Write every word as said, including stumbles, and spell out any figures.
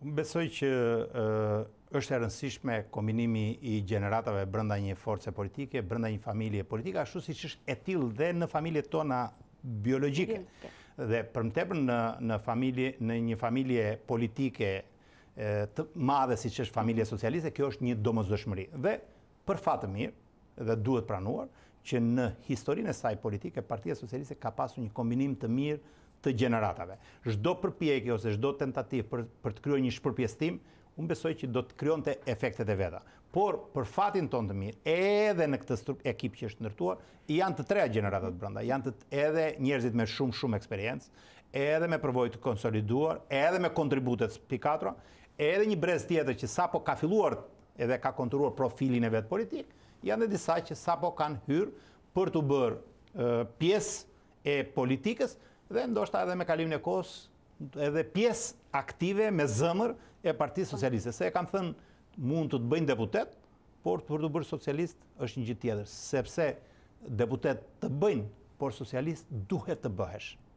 Unë besoj që është e rëndësishme kombinimi i gjeneratave brenda një force politike, brenda një familje politike, ashtu siç është e tillë dhe në familjet tona biologjike. Dhe për më tepër në në familje në një familje politike të madhe siç është familja socialiste, kjo është një domosdoshmëri. Dhe për fat të mirë, dhe duhet pranuar që në historinë e saj politike Partia Socialiste ka pasur një kombinim të mirë të gjeneratave. Çdo përpjekje ose çdo tentativë për për të krijuar një shpërpjestim, unë besoj që do të krijonte efektet e veta. Por për fatin tonë të mirë, edhe në këtë ekip që është ndërtuar, janë të treja gjeneratat brenda, janë të edhe njerëzit me shumë shumë eksperiencë, edhe me përvojë të konsoliduar, edhe me kontributet pikatra, edhe një brez tjetër që sapo ka filluar edhe ka konturuar profilin e vet politik, janë dhe disa që sapo kanë hyrë për të bërë pjesë e politikës dhe ndoshta edhe me kalimin e kohës edhe pjesë aktive me zëmër e Partisë Socialiste. Se e kam thënë mund të të bëjnë deputet, por për të bërë socialist është një gjë tjetër, sepse deputet të bëjnë, por socialist duhet të bëhesh.